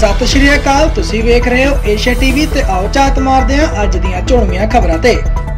सत श्री अकाल, तुसी वेख रहे हो एशिया टीवी ते आओ झात मारदे हां अज दीयां झोलवीआं खबरां ते।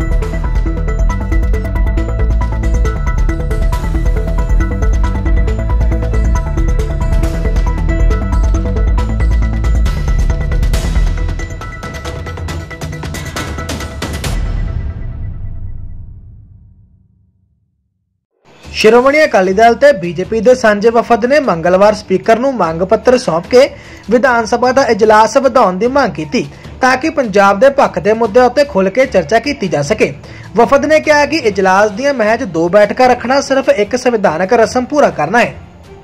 श्रोमणी अकाली दल ते बीजेपी के सांझे वफद ने मंगलवार स्पीकर नूं मंग पत्र सौंप के विधान सभा का इजलास वधाउण दी मंग की ताकि पंजाब के पक्ष के मुद्दे उत्ते खुल के चर्चा की जा सके। वफद ने कहा कि इजलास दी महज 2 बैठकां रखना सिर्फ एक संविधानक रस्म पूरा करना है।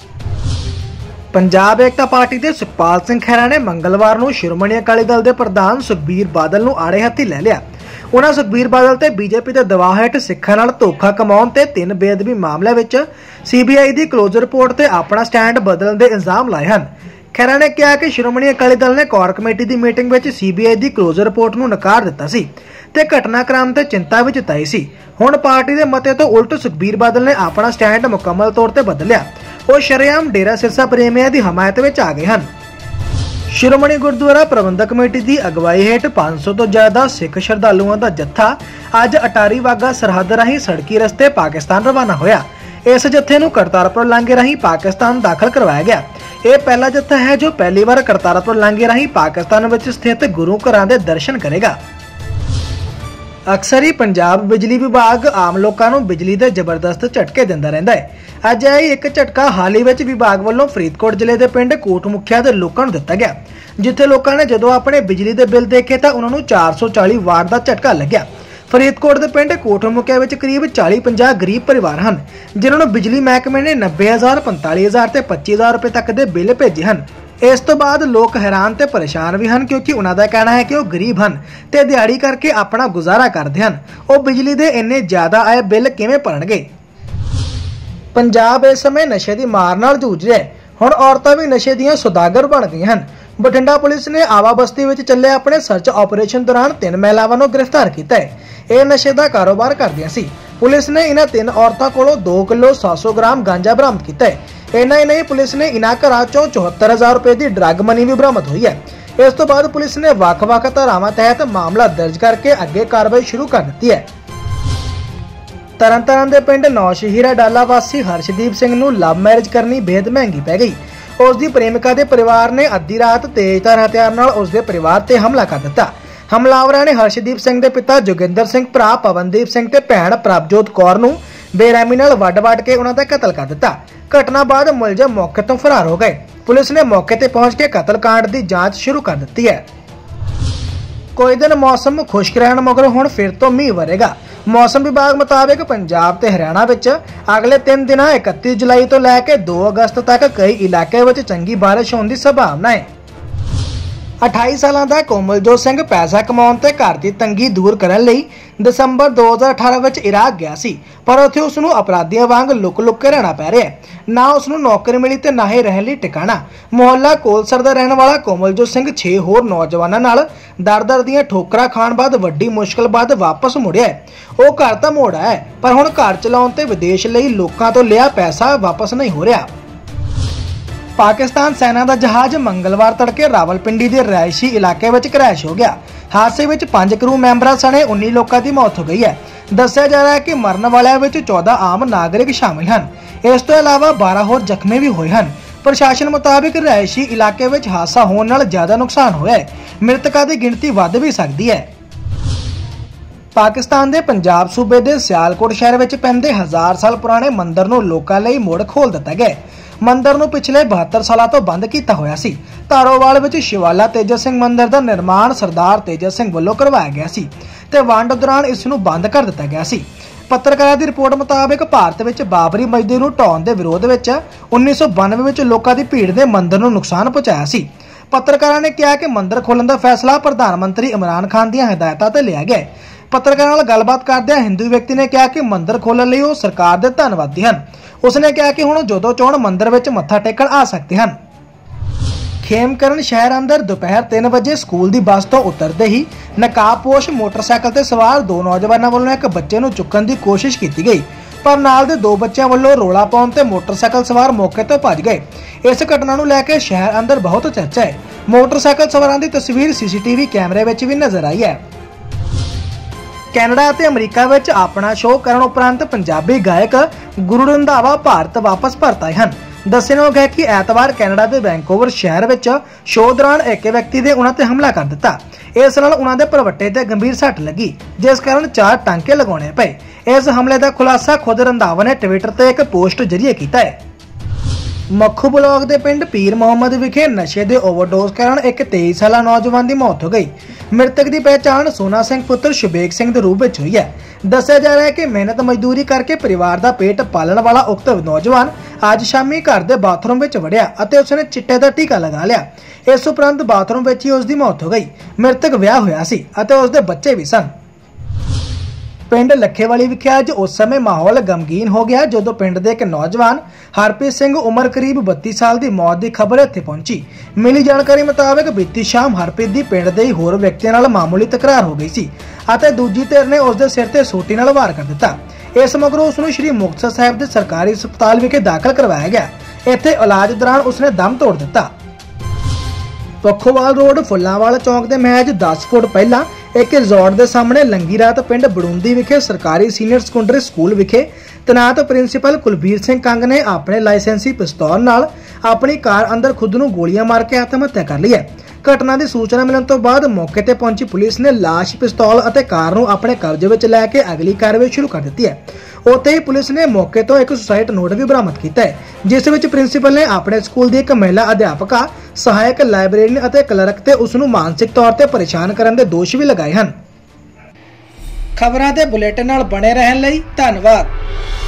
पंजाब एकता पार्टी के सुखपाल सिंह खैरा ने मंगलवार नूं श्रोमणी अकाली दल के प्रधान सुखबीर बादल नूं आड़े हत्थी लै लिया। उन्होंने सुखबीर बादल ते बीजेपी के दबाव हेठ सिखां नाल धोखा कमाउण ते 3 बेअदबी मामले विच सीबीआई की क्लोज रिपोर्ट ते अपना स्टैंड बदलण दे इल्जाम लाए हैं। खैरा ने कहा कि श्रोमणी अकाली दल ने कोर कमेटी की मीटिंग में सीबीआई की क्लोज रिपोर्ट नूं नकार दिता सी ते घटनाक्रम ते चिंता भी जताई सी। हुण पार्टी के मते तो उल्ट सुखबीर बादल ने अपना स्टैंड मुकम्मल तौर पर बदलिया। वो शरेआम डेरा सिरसा प्रेमियों की हमायत में आ गए हैं। श्रोमणी गुरुद्वारा प्रबंधक कमेटी की अगवाई हेठ 500 तो ज्यादा सिख श्रद्धालुओं का जत्था अज अटारी वाघा सरहद राही सड़की रस्ते पाकिस्तान रवाना होया। इस जत्थे नूं करतारपुर लांघे राही पाकिस्तान दाखिल करवाया गया। यह पहला जत्था है जो पहली बार करतारपुर लांघे राही पाकिस्तान विच स्थित गुरु घरां दे दर्शन करेगा। अक्सर ही पंजाब बिजली विभाग आम लोगों को बिजली के जबरदस्त झटके दिंदा रहिंदा है। अज एक झटका हाल ही विच विभाग वालों फरीदकोट जिले के पिंड कोटमुखिया के लोगों को दिता गया, जिथे लोगों ने जदों अपने बिजली के बिल देखे तो उन्होंने 440 वाट का झटका लग्या। फरीदकोट के पिंड कोटमुखिया में करीब 40-50 गरीब परिवार हैं जिन्होंने बिजली महकमे ने 90,000, 45,000 ते 25,000 रुपए तक के बिल भेजे हैं। इस तो बाद लोग हैरान ते परेशान भी हैं क्योंकि उन्होंने कहना है कि वह गरीब हैं ते दिहाड़ी करके अपना गुजारा करते हैं। वह बिजली के इन्ने ज्यादा आए बिल किवें भरनगे। पंजाब इस समय नशे की मार नाल जूझ रहा है। हुण औरतां भी नशे दीयां सौदागर बन गई हैं। बठिंडा पुलिस ने आवा बस्ती में चले अपने सर्च ऑपरेशन दौरान 3 महिलावां नूं गिरफ्तार किया है। यह नशे का कारोबार करदियां सी। पुलिस ने इन्हां 3 औरतां कोलों 2 किलो 700 ग्राम गांजा बरामद किया है। इन्ना ही नहीं, पुलिस ने इन्हां घरां चों 74,000 रुपए की ड्रग मनी भी बरामद हुई है। इस तो बाद पुलिस ने वख-वख धारावां तहत मामला दर्ज करके अगे कार्रवाई शुरू कर दी है। तरनतारन के पिंड नौशहीरा डाला वासी हर्षदीप सिंह नूं लव मैरिज करनी बेहद महंगी पै गई। उसकी प्रेमिका के परिवार ने अद्धी रात तेजधार हथियार नाल उसके परिवार ते हमला कर दिता। हमलावरां ने हर्षदीप सिंह के पिता जोगिंदर सिंह, भरा पवनदीप सिंह ते भैण प्रभजोत कौर नूं बेरहमी नाल वड-वड के उन्हां दा कतल कर दिता। घटना बाद मुलजम मौके तो फरार हो गए। पुलिस ने मौके ते पहुंच के कतलकांड की जांच शुरू कर दी है। कोई दिन मौसम खुश्क रहण मगरों हुण फिर तो मीह वरेगा। मौसम विभाग मुताबिक पंजाब ते हरियाणा विच अगले 3 दिन 31 जुलाई तो लैके 2 अगस्त तक कई इलाके विच चंगी बारिश होने की संभावना है। 28 साल का कोमलजोत सिंह पैसा कमाउण ते घर की तंगी दूर करने लई दिसंबर 2018 विच इराक गया सी, पर उत्थे उसनूं अपराधियों वांग लुक के रहना पै रहा है। ना उसनूं नौकरी मिली ते ना ही रहण लई टिकाणा। मुहल्ला कोलसर दा रहण वाला कोमलजोत सिंह 6 होर नौजवानों नाल दर-दर दीयां ठोकरां खाण बाद वड्डी मुश्किल बाद वापस मुड़िया है। वो घर तां मोड़ आया पर हुण घर चलाउण ते विदेश लई लोकां तों लिया पैसा वापस नहीं हो रहा। पाकिस्तान सेना का जहाज मंगलवार तड़के रावलपिंडी के रिहायशी इलाके में क्रैश हो गया। हादसे में 5 क्रू मैंबरों सने 19 लोगों की मौत हो गई है। दस्सिया जा रहा है कि मरने वालों में 14 आम नागरिक शामिल हैं। इस तो अलावा 12 होर जख्मी भी हुए हैं। प्रशासन मुताबिक रिहायशी इलाके में हादसा होने नाल ज्यादा नुकसान होया है। मृतकों की गिनती वध भी सकती है। पाकिस्तान के पंजाब सूबे के सियालकोट शहर में पैंदे 1000 साल पुराने मंदिर नूं लोकां लई मुड़ खोल दिता गया। मंदिर नूं पिछले 72 सालों तो बंद किया होया सी। धारोवाल विच शिवाला तेजा सिंह मंदिर का निर्माण सरदार तेजा सिंह वालों करवाया गया सी ते वंड दौरान इस नूं बंद कर दिता गया सी। पत्रकारां दी रिपोर्ट मुताबिक भारत विच बाबरी मस्जिद नूं ढाउण दे विरोध विच 1992 विच लोकां दी भीड़ ने मंदिर नूं नुकसान पहुंचाया सी। पत्रकारां ने कहा कि मंदिर खोलण दा फैसला प्रधानमंत्री इमरान खान दी हिदायतां ते लिया गया। पत्रकारां नाल गलबात करदे हिंदू व्यक्ति ने कहा कि मंदिर खोलण लई वो सरकार दे धन्नवादी हैं। उसने कहा कि हुण जदों चाहण मंदिर विच मत्था टेकण आ सकते हैं। खेमकरण शहर अंदर दोपहर 3 बजे स्कूल की बस तो उतरते ही नकाबपोश मोटरसाइकिल से सवार 2 नौजवानों वालों एक बच्चे नूं चुकण की कोशिश की गई। पर नाल दे 2 बच्चों वालों रौला पाउण ते मोटरसाइकिल सवार मौके तो भज गए। इस घटना नूं लैके शहर अंदर बहुत चर्चा है। मोटरसाइकिल सवारां दी तस्वीर सीसीटीवी कैमरे विच भी नजर आई है। कैनेडा ते अमरीका विच अपना शो करन उपरंत पंजाबी गायक गुरु रंधावा भारत वापस परत आए हन। दस्सणयोग है कि ऐतवार कैनेडा के वैंकूवर शहर विच शो दौरान एक व्यक्ति ने उन्हां ते हमला कर दिता। इस नाल उन्हां दे भरवट्टे ते गंभीर सट लगी, जिस कारण 4 टांके लगाने पे। इस हमले का खुलासा खुद रंधावा ने ट्विटर ते एक पोस्ट जरिए किया है। मक्खू ब्लॉक के पिंड पीर मुहम्मद विखे नशे के ओवरडोज कारण एक 23 साल नौजवान की मौत हो गई। मृतक की पहचान सोना सिंह पुत्र शुबेग सिंह के रूप में हुई है। दस्सिया जा रहा है कि मेहनत मजदूरी करके परिवार का पेट पालन वाला उक्त नौजवान आज शामी घर के बाथरूम में वड़िया और उसने चिट्टे का टीका लगा लिया। इस उपरंत बाथरूम में ही उसकी मौत हो गई। मृतक विआह होया सी और उसके बच्चे भी सन। पिंड लखेवाली विखे अज उस समय माहौल गमगीन हो गया जदों पिंड के एक नौजवान हरप्रीत सिंह उम्र करीब 32 साल की मौत की खबर इत्थे पहुंची। मिली जानकारी मुताबिक बीती शाम हरप्रीत की पिंड के होर व्यक्तियों नाल मामूली तकरार हो गई सी अते दूजी धिर ने उसके सिर ते सोटी नाल वार कर दिता। इस मगरों उसनूं श्री मुक्तसर साहिब के सरकारी अस्पताल विखे दाखिल करवाया गया। इत्थे इलाज दौरान उसने दम तोड़ दिता। पखोवाल रोड फुल्लांवाल चौक के महज 10 फुट पहला एक रिजॉर्ट के सामने लंगी रात पिंड बड़ूंदी विखे सरकारी सीनियर सेकेंडरी स्कूल विखे तैनात प्रिंसीपल कुलबीर सिंह कंग ने अपने लाइसेंसी पिस्तौल नाल अपनी कार अंदर खुद नूं गोलियां मार के आत्महत्या कर ली है। घटना की सूचना मिलने तो बाद मौके ते पहुंची पुलिस ने लाश पिस्तौल और कार नूं अपने कब्जे विच लैके अगली कार्रवाई शुरू कर दी है। उत्ते ही पुलिस ने मौके तो एक सुसाइड नोट भी बरामद किया है, जिस विच प्रिंसीपल ने अपने स्कूल की एक महिला अध्यापका सहायक लाइब्रेरियन और क्लर्क ते उसनूं मानसिक तौर पर परेशान करने के दोष भी लगाए हैं। खबरां दे बुलेटिन नाल बने रहण लई धन्नवाद।